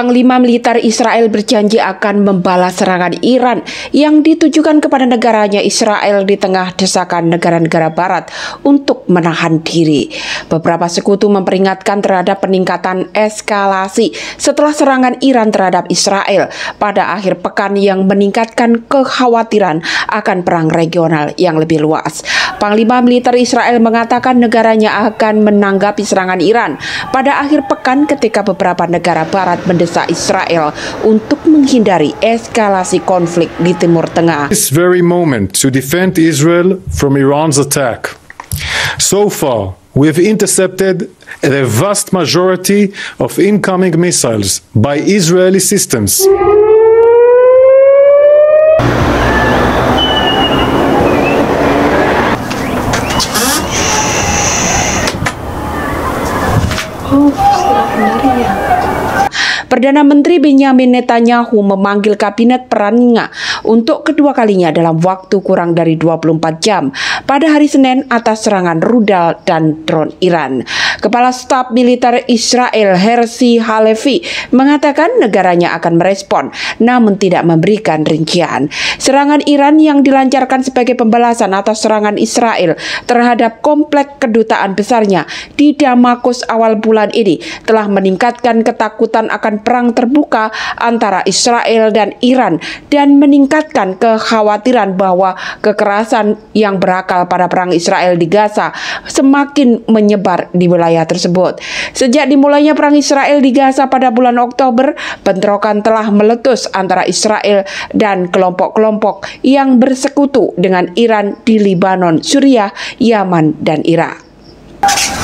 Panglima Militer Israel berjanji akan membalas serangan Iran yang ditujukan kepada negaranya Israel di tengah desakan negara-negara Barat untuk menahan diri. Beberapa sekutu memperingatkan terhadap peningkatan eskalasi setelah serangan Iran terhadap Israel pada akhir pekan yang meningkatkan kekhawatiran akan perang regional yang lebih luas. Panglima Militer Israel mengatakan negaranya akan menanggapi serangan Iran pada akhir pekan ketika beberapa negara Barat mendesak Israel untuk menghindari eskalasi konflik di Timur Tengah. This very moment to defend Israel from Iran's attack. So far, we have intercepted the vast majority of incoming missiles by Israeli systems. Perdana Menteri Benjamin Netanyahu memanggil kabinet perannya untuk kedua kalinya dalam waktu kurang dari 24 jam pada hari Senin atas serangan rudal dan drone Iran. Kepala Staf Militer Israel Herzi Halevi mengatakan negaranya akan merespon namun tidak memberikan rincian. Serangan Iran yang dilancarkan sebagai pembalasan atas serangan Israel terhadap kompleks kedutaan besarnya di Damaskus awal bulan ini telah meningkatkan ketakutan akan perang terbuka antara Israel dan Iran dan meningkatkan kekhawatiran bahwa kekerasan yang berakar pada perang Israel di Gaza semakin menyebar di wilayah tersebut. Sejak dimulainya perang Israel di Gaza pada bulan Oktober, bentrokan telah meletus antara Israel dan kelompok-kelompok yang bersekutu dengan Iran di Lebanon, Suriah, Yaman, dan Irak.